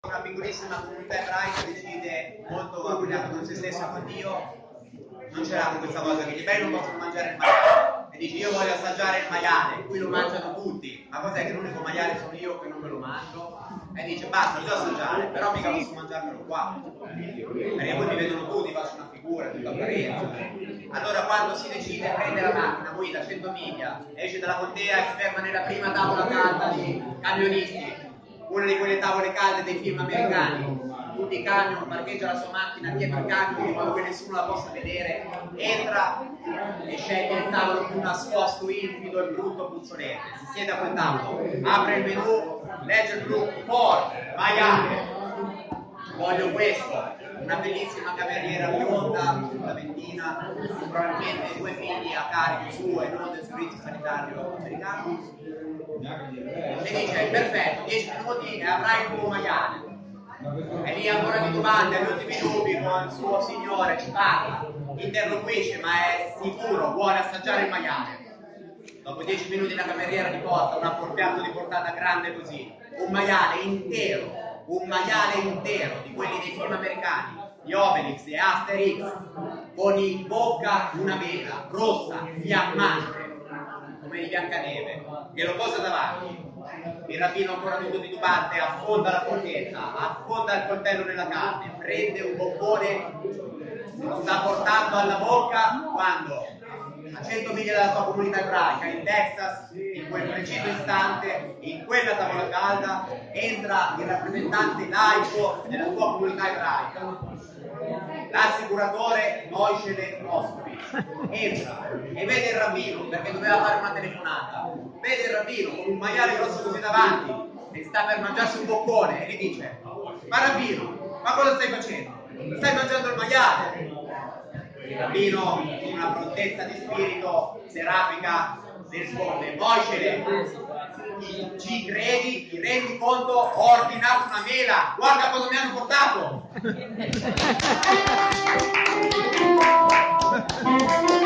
Una piccolissima comunità ebraica decide, molto abbinato con se stessa, con Dio, non ce l'ha con questa cosa che gli ebrei non possono mangiare il maiale, e dice: io voglio assaggiare il maiale, qui lo mangiano tutti, ma cos'è che l'unico maiale sono io che non me lo mangio? E dice: basta, lo devo assaggiare, però mica posso mangiarmelo qua, perché poi mi vedono tutti, faccio una figura, tutta apparenza. Allora quando si decide, prende la macchina, guida 100 miglia, esce dalla contea e si ferma nella prima tavola calda di camionisti, una di quelle tavole calde dei film americani. Tutti i camion, parcheggia la sua macchina dietro il camion in modo che nessuno la possa vedere, entra e sceglie il tavolo più nascosto, infido e brutto, puzzolente. Si siede a quel tavolo, apre il menù, legge il blu, forte, maiale, voglio questo. Una bellissima cameriera bionda, una ventina, probabilmente 2 figli a carico suo e non del servizio sanitario americano, e dice: perfetto, 10 minuti e avrai il tuo maiale. E lì ancora di domande agli ultimi minuti con il suo signore, ci parla, interloquisce, ma è sicuro, vuole assaggiare il maiale. Dopo 10 minuti la cameriera gli porta un apportato di portata grande così, un maiale intero di quelli dei film americani, di Obelix e Asterix, con in bocca una mela rossa, fiammante, come di Biancaneve, glielo posa davanti. Il rabbino ancora tutto titubante affonda la forchetta, affonda il coltello nella carne, prende un boccone, lo sta portando alla bocca quando, a 100 miglia dalla sua comunità ebraica, in Texas, in quel preciso istante, in quella tavola calda, entra il rappresentante laico della sua comunità ebraica, l'assicuratore Moishe Moscovitz. Entra e vede il rabbino, perché doveva fare una telefonata, vede il rabbino con un maiale grosso così davanti e sta per mangiarsi un boccone e gli dice: ma rabbino, ma cosa stai facendo? Stai mangiando il maiale? Il rabbino, con una prontezza di spirito serafica, risponde: Moishe, ci credi? Ti rendi conto? Ho ordinato una mela, guarda cosa mi hanno portato!